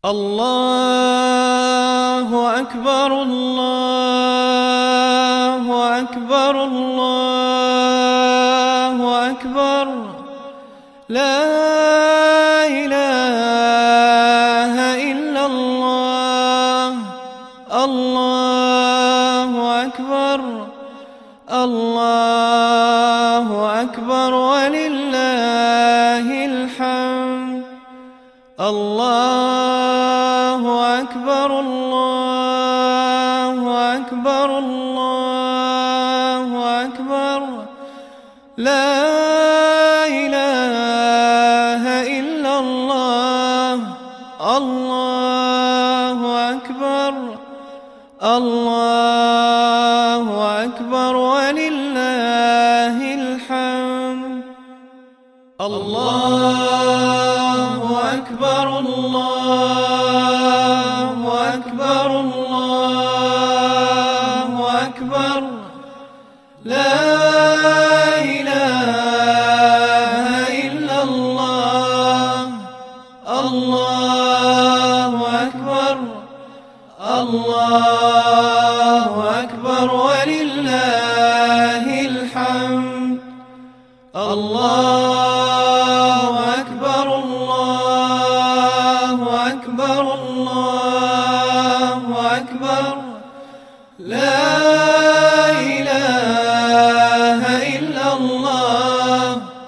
الله أكبر الله أكبر الله أكبر لا إله إلا الله الله أكبر الله أكبر ولله الحمد الله أكبر الله أكبر الله أكبر لا إله إلا الله الله أكبر الله أكبر ولله الحمد الله أكبر الله أكبر الله أكبر لا إله إلا الله الله أكبر الله أكبر ولله الحمد الله أكبر الله أكبر الله أكبر لا إله إلا الله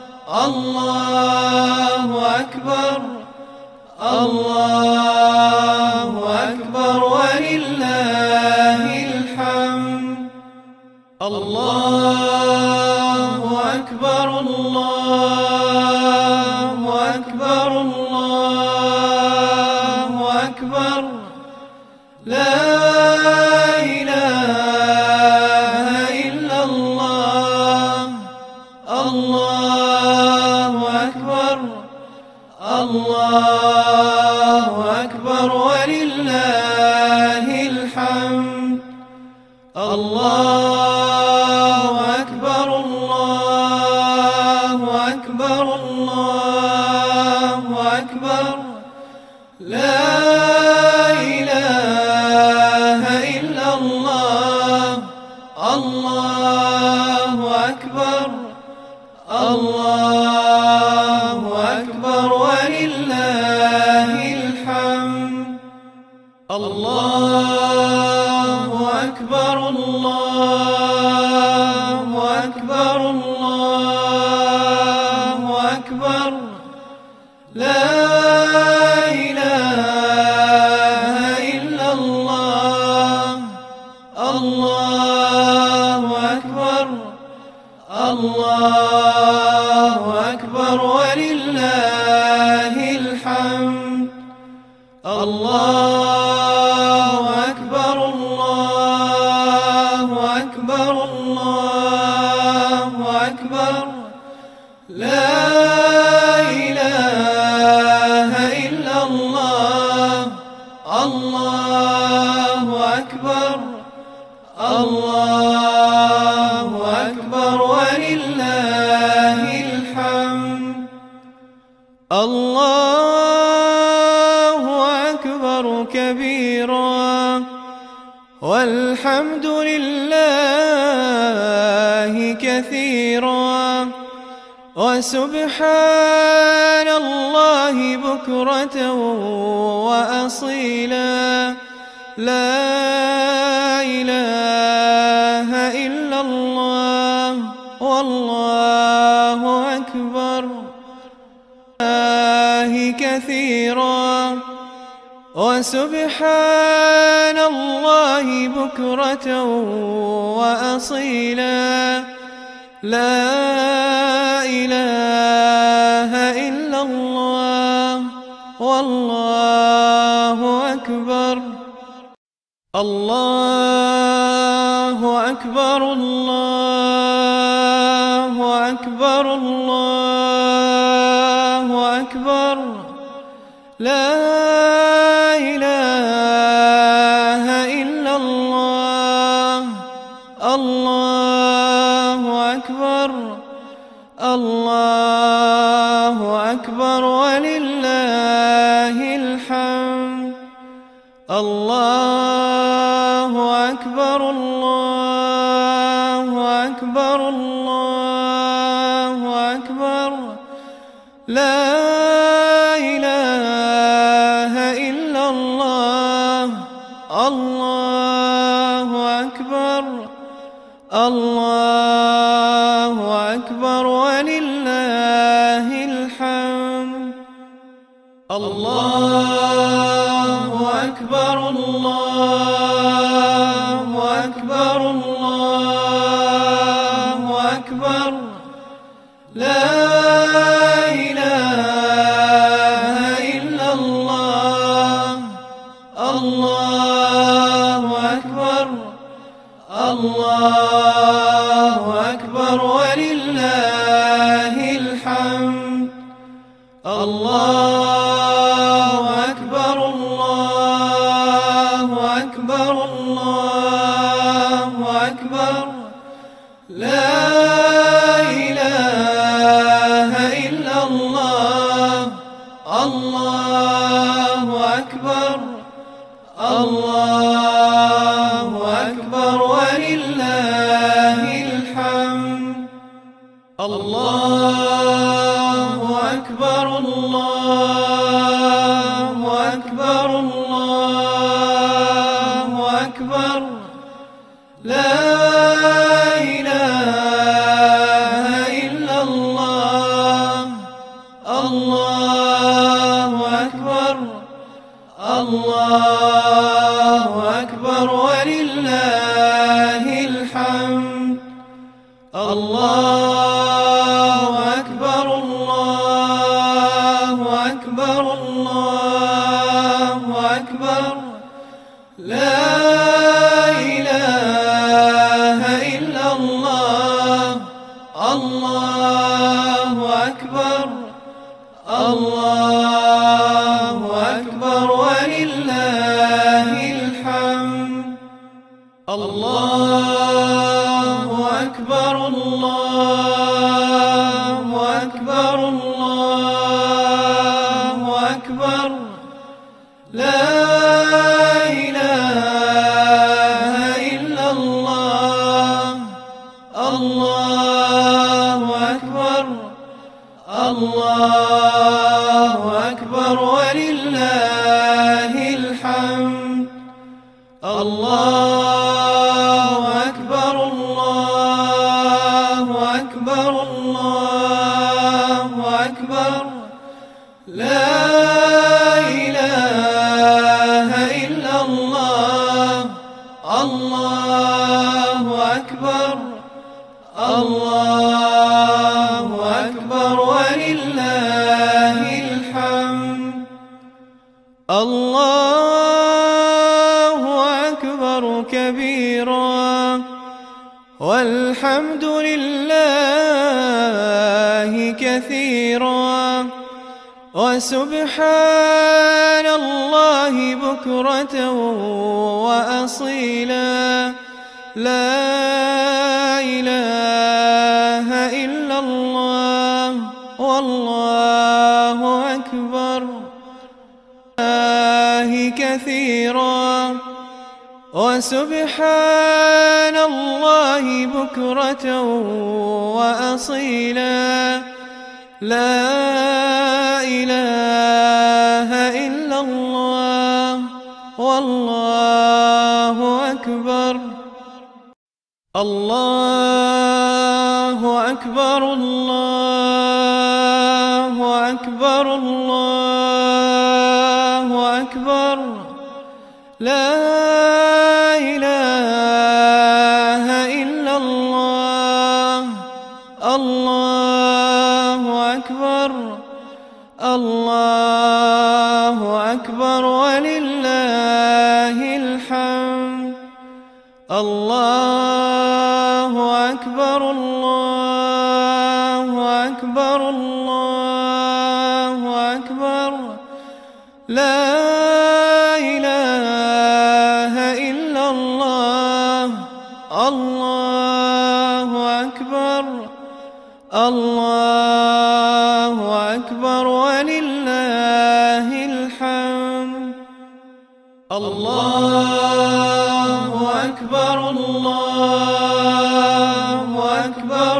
الله أكبر الله أكبر ولله الحمد الله أكبر الله أكبر الله أكبر لا إله إلا الله الله أكبر الله أكبر ولله الحمد الله أكبر الله أكبر الله أكبر لا إله إلا الله الله أكبر الله أكبر ولله الحمد الله أكبر الله أكبر الله أكبر لا إله إلا الله الله أكبر الله أكبر ولله الحمد الله أكبر الله أكبر الله أكبر لا إله إلا الله الله أكبر الله أكبر ولله الحمد الله أكبر كبيرا والحمد لله كثيرا وسبحان الله بكرة وأصيلا لا إله إلا الله والله أكبر كثيرا وسبحان الله بكرة وأصيلا لا إله إلا الله والله أكبر الله أكبر الله أكبر الله أكبر لا إله إلا الله الله أكبر الله أكبر ولله الحمد الحمد. الله أكبر الله أكبر الله أكبر. لا إله إلا الله. الله أكبر الله أكبر ولله الحمد. الله أكبر الله أكبر الله أكبر. لا إله إلا الله. الله أكبر الله أكبر ولله الحمد. الله أكبر الله أكبر الله أكبر. لا إله إلا الله. الله أكبر الله أكبر ولله الحمد. الله أكبر الله أكبر الله أكبر. لا إله إلا الله. الله أكبر الله أكبر ولله الحمد. الله أكبر الله أكبر الله أكبر. لا إله إلا الله. الله أكبر الله أكبر ولله الحمد. الله أكبر الله أكبر الله أكبر. لا إله إلا الله. الله أكبر الله أكبر ولله الحمد. الله أكبر الله أكبر الله أكبر. لا إله إلا الله. الله أكبر الله أكبر ولله الحمد. الله أكبر كبيرا والحمد لله كثيرا وسبحان الله بكرة وأصيلا. لا إله إلا الله والله أكبر. الله كثيرا وسبحان الله بكرة وأصيلا. لا إله إلا الله والله أكبر. الله أكبر الله أكبر الله أكبر. لا إله إلا الله. الله أكبر الله أكبر ولله الحمد. الله أكبر الله أكبر الله أكبر. لا إله إلا الله. الله أكبر الله أكبر ولله الحمد. الله أكبر الله أكبر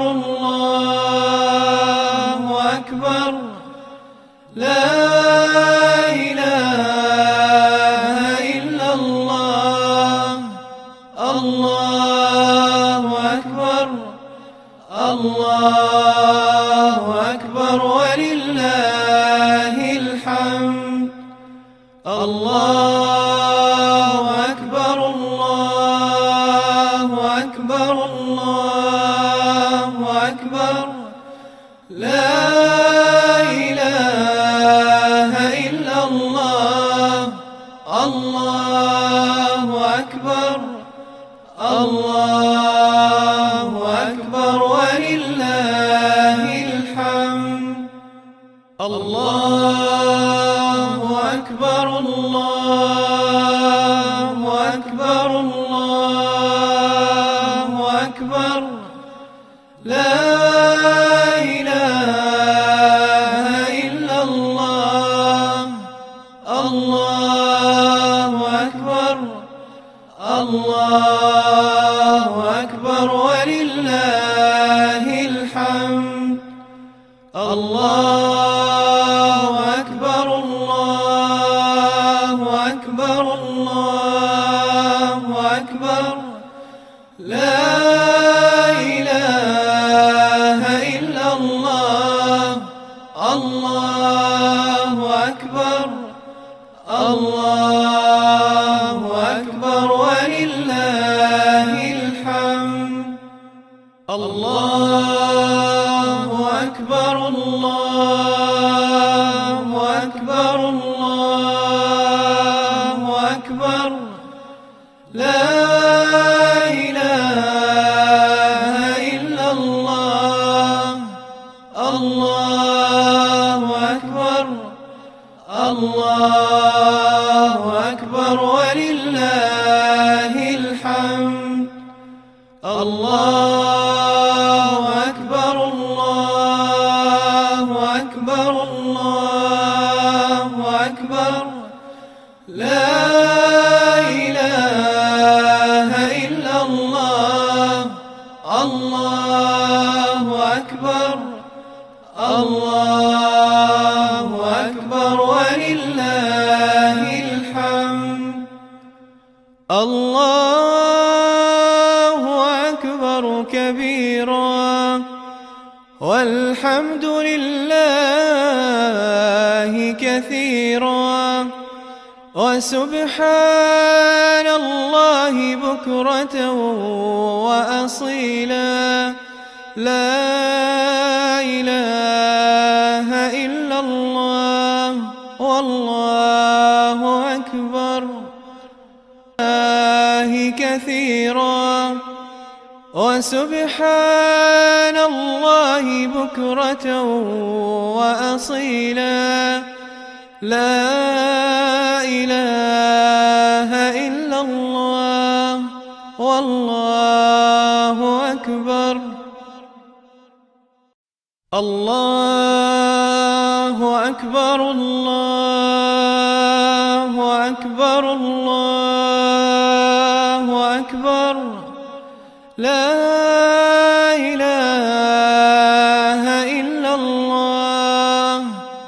الله أكبر لا إله إلا الله الله أكبر الله أكبر ولله الحمد الله أكبر الله أكبر الله أكبر لا إله إلا الله الله أكبر الله أكبر ولله الحمد الله أكبر الله أكبر الله أكبر لا إله إلا الله الله أكبر الله أكبر ولله الحمد الله أكبر الله أكبر الله أكبر لا إله إلا الله الله أكبر الله أكبر ولله الحمد الله أكبر الله أكبر الله أكبر لا إله إلا الله الله أكبر الله أكبر ولله الحمد الله أكبر الله أكبر الله أكبر لا إله إلا الله الله أكبر الله أكبر ولله الحمد الله أكبر كبيرا والحمد لله كثيرا وسبحان الله بكرة وأصيلا لا إله إلا الله والله أكبر كثيرا وسبحان الله بكرة وأصيلا لا إله إلا الله والله أكبر الله أكبر الله أكبر الله أكبر لا إله إلا الله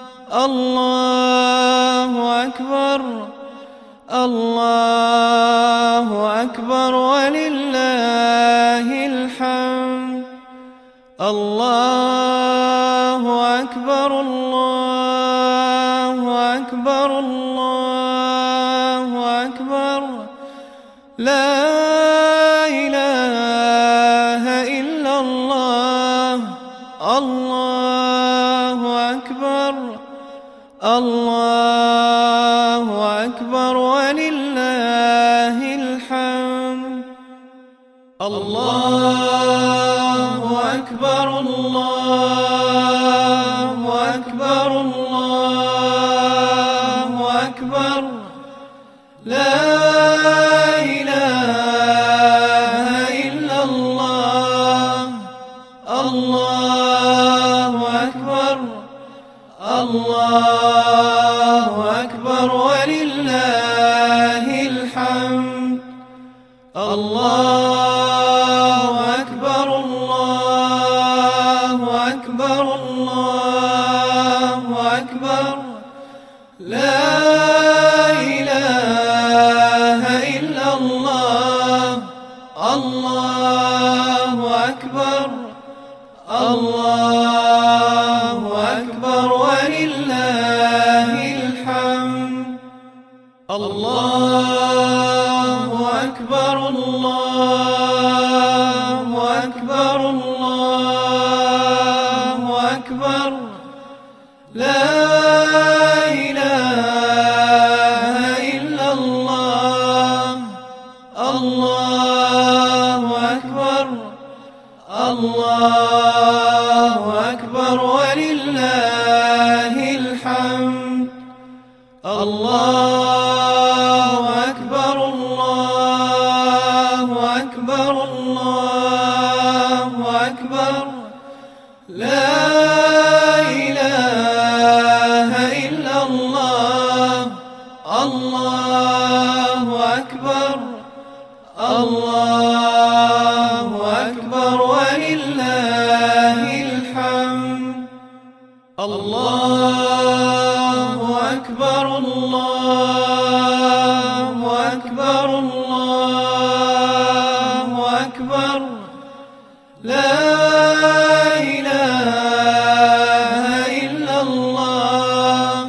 الله أكبر الله أكبر ولله الحمد الله أكبر الله أكبر الله أكبر لا إله إلا الله الله أكبر الله أكبر ولله الحمد الله أكبر الله أكبر الله أكبر لا إله إلا الله الله أكبر الله أكبر ولله الله أكبر الله أكبر الله أكبر لا إله إلا الله الله أكبر الله أكبر ولله الحمد الله أكبر الله أكبر الله أكبر لا إله إلا الله الله أكبر الله أكبر ولله الحمد الله أكبر الله أكبر الله أكبر لا إله إلا الله الله أكبر الله أكبر ولله الحمد الله أكبر الله أكبر الله أكبر لا إله إلا الله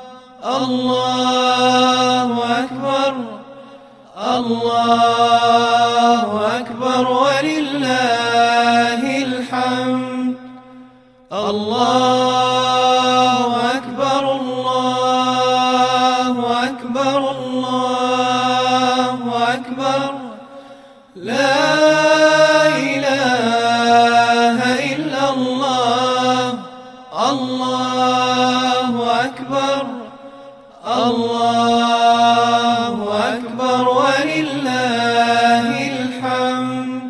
الله أكبر الله أكبر ولله الحمد الله أكبر الله أكبر الله أكبر لا إله إلا الله الله أكبر الله أكبر ولله الحمد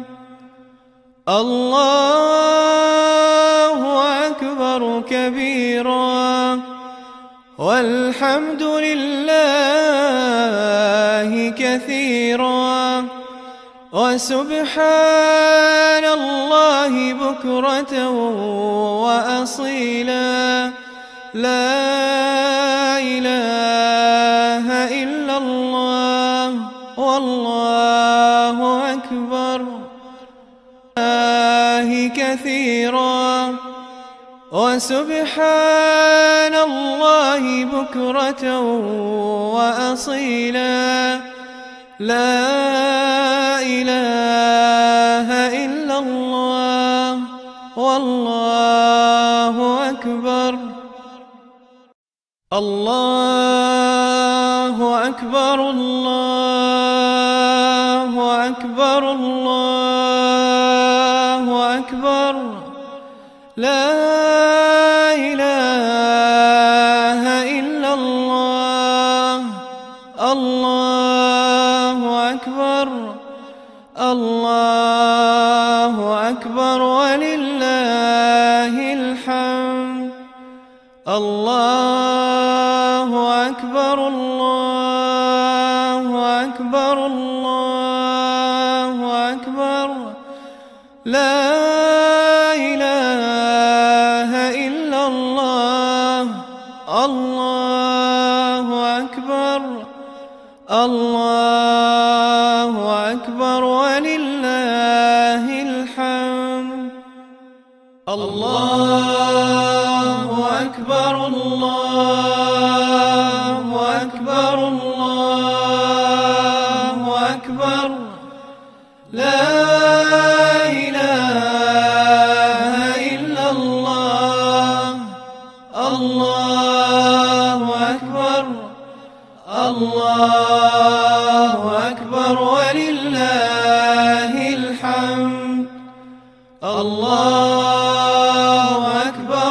الله أكبر كبيرا والحمد لله كثيرا وسبحان الله بكرة وأصيلا لا إله إلا الله والله أكبر كثيرا وسبحان الله بكرة وأصيلا لا إله إلا الله والله أكبر الله أكبر الله أكبر الله أكبر لا إله إلا الله الله أكبر الله أكبر ولله الحمد الله أكبر الله أكبر الله أكبر لا إله إلا الله الله أكبر الله أكبر ولله الحمد الله أكبر الله أكبر الله أكبر لا إله إلا الله الله أكبر الله أكبر ولله الحمد الله أكبر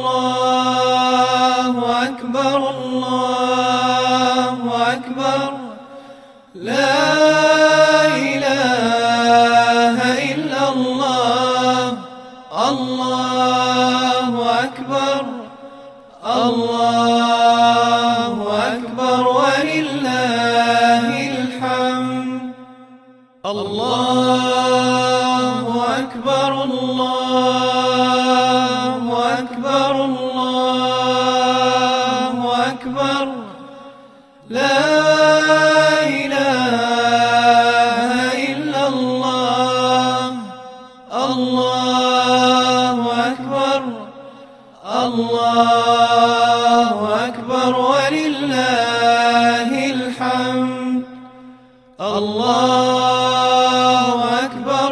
الله أكبر الله أكبر لا إله إلا الله الله أكبر الله أكبر ولله الحمد الحمد. الله أكبر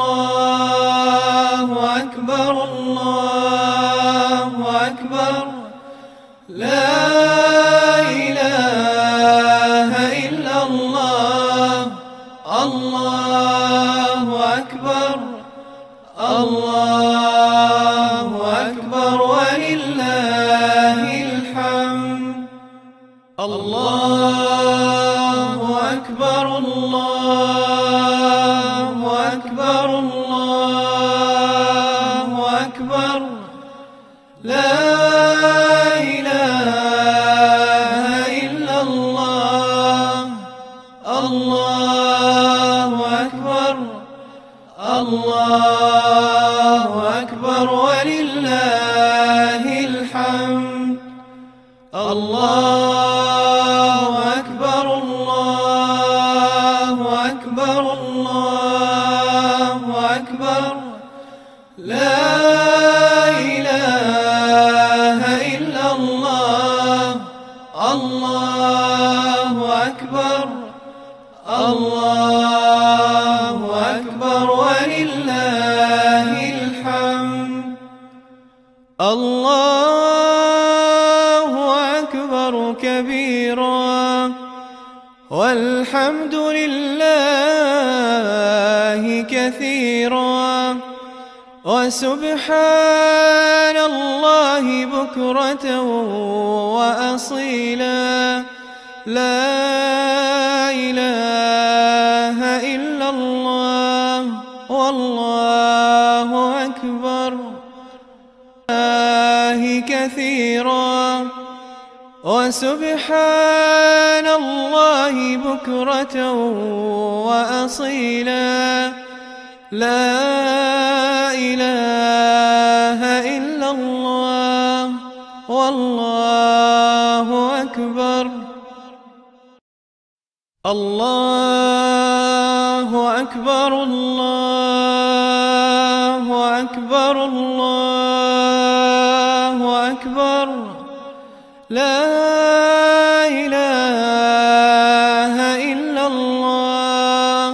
الله أكبر الله أكبر. لا إله إلا الله. الله أكبر الله أكبر ولله الحمد. الله أكبر الله أكبر الله أكبر. لا إله إلا الله. الله أكبر الله أكبر ولله الحمد. الله أكبر الله أكبر الله أكبر. لا إله إلا الله. الله أكبر الله أكبر ولله الحمد. الله أكبر كبيرا والحمد لله كثيرا وسبحان الله بكرة وأصيلا. لا إله إلا الله والله أكبر. كثيرا وسبحان الله بكرة وأصيلا. لا إله إلا الله والله أكبر. الله أكبر الله أكبر الله أكبر. لا إله إلا الله.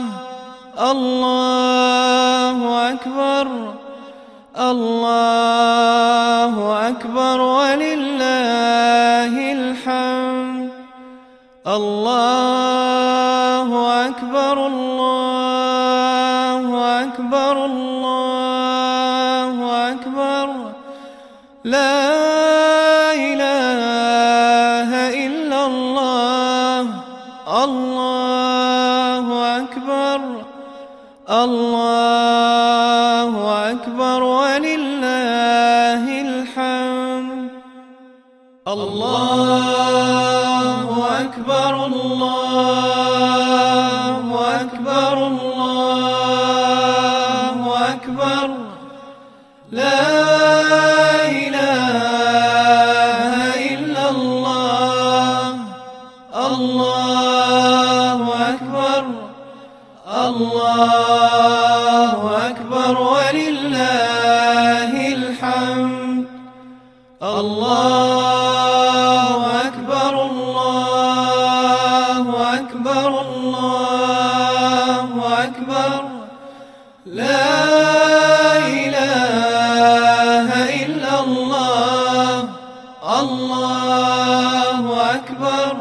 الله أكبر الله أكبر ولله الحمد. الله أكبر الله أكبر الله أكبر. لا إله إلا الله. الله أكبر الله أكبر ولله الحمد. الله أكبر الله أكبر الله أكبر. لا إله إلا الله. الله أكبر الله أكبر ولله الحمد. الله أكبر الله أكبر الله أكبر. لا إله إلا الله. الله أكبر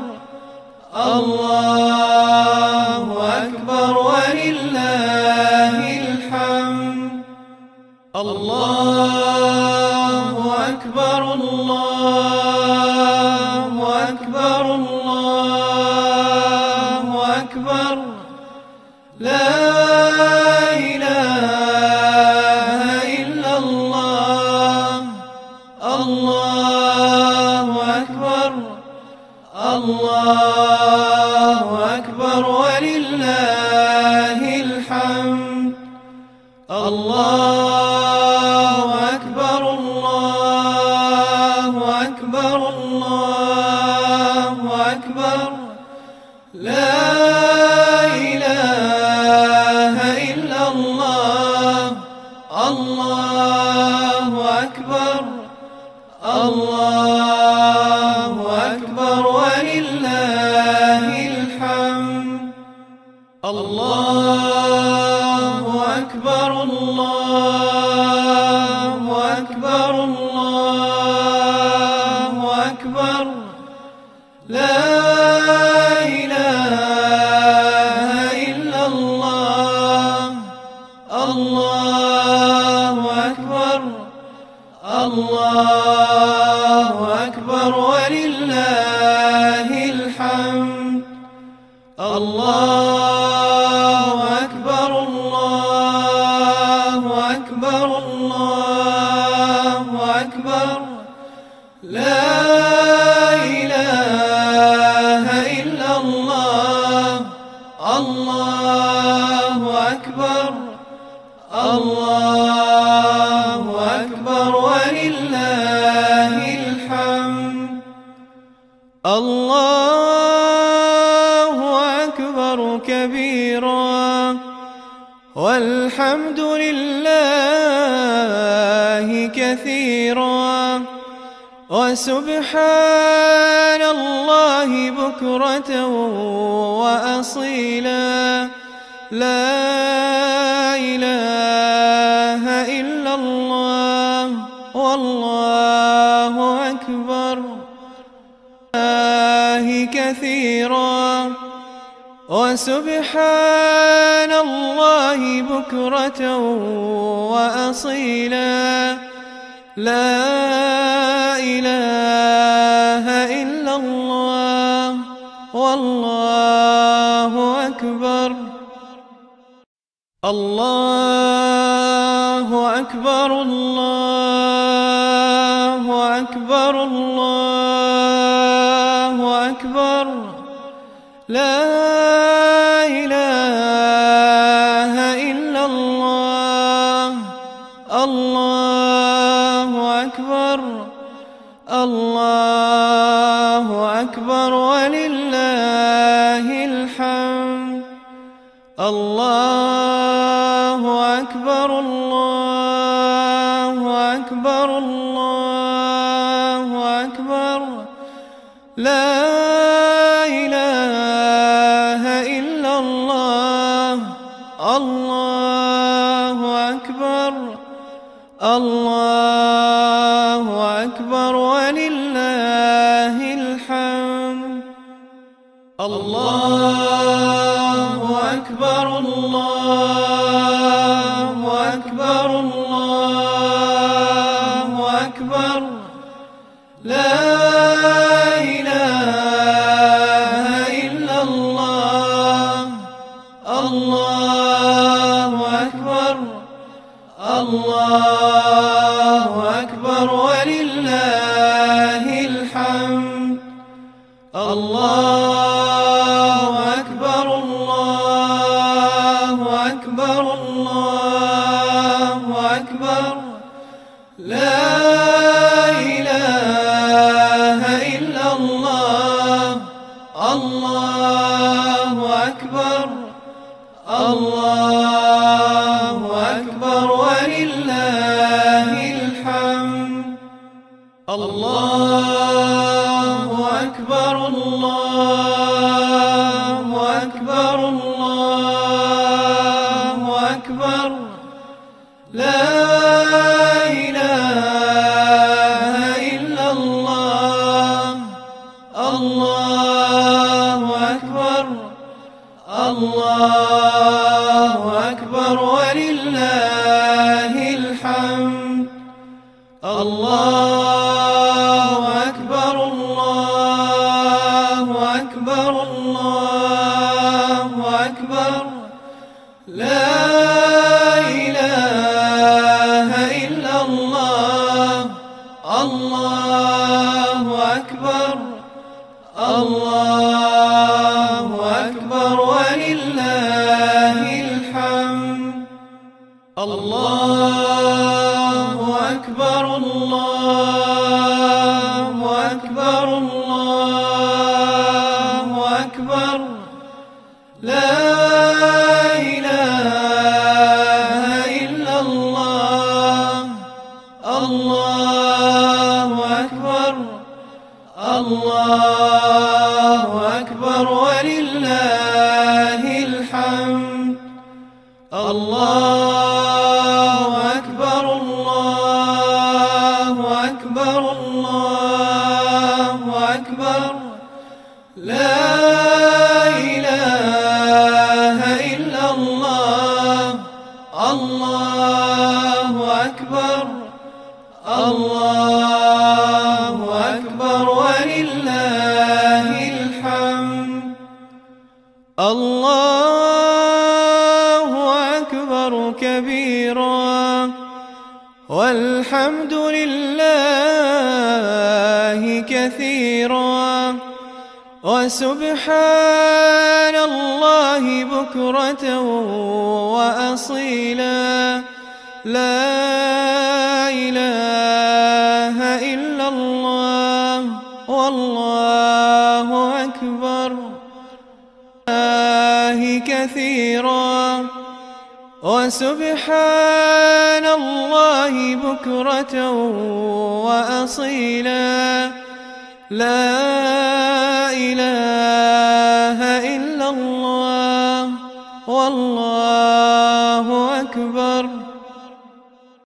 الله أكبر ولله الحمد. الله أكبر الله أكبر الله أكبر. لا إله إلا الله. الله أكبر الله أكبر ولله الحمد. الله أكبر الله أكبر الله أكبر. لا إله إلا الله. الله أكبر الله أكبر ولله الحمد. الله أكبر الله أكبر الله أكبر لا إله إلا الله الله أكبر الله أكبر ولله الحمد الله أكبر الله أكبر الله أكبر لا إله إلا الله الله أكبر الله أكبر ولله الحمد الله أكبر كبيرا والحمد لله كثيرا وسبحان الله بكرة وأصيلا لا إله إلا الله والله أكبر كثيرا وسبحان الله بكرة وأصيلا لا إله إلا الله والله أكبر الله أكبر الله أكبر الله أكبر لا إله إلا الله الله أكبر الله أكبر ولله الحمد الله أكبر الله أكبر الله أكبر لا إله إلا الله الله أكبر الله أكبر ولله الحمد الله أكبر الله أكبر الله أكبر لا إله إلا الله الله أكبر الله أكبر ولله الحمد الله أكبر الله أكبر الله أكبر لا إله إلا الله الله أكبر الله أكبر ولله الحمد الله أكبر الله أكبر الله أكبر لا إله إلا الله الله أكبر الله أكبر ولله الحمد الله أكبر الله أكبر الله أكبر لا إله إلا الله الله أكبر الله أكبر ولله الحمد الله أكبر الله أكبر الله أكبر لا إله إلا الله الله أكبر الله أكبر ولله الحمد الحمد. الله أكبر الله أكبر الله أكبر. لا إله إلا الله. الله أكبر الله أكبر ولله الحمد. الله أكبر كبيرا والحمد لله كثيرا وسبحان الله بكرة وأصيلا. لا إله إلا الله والله أكبر. الله كثيرا وسبحان الله بكرة وأصيلا. لا إله إلا الله والله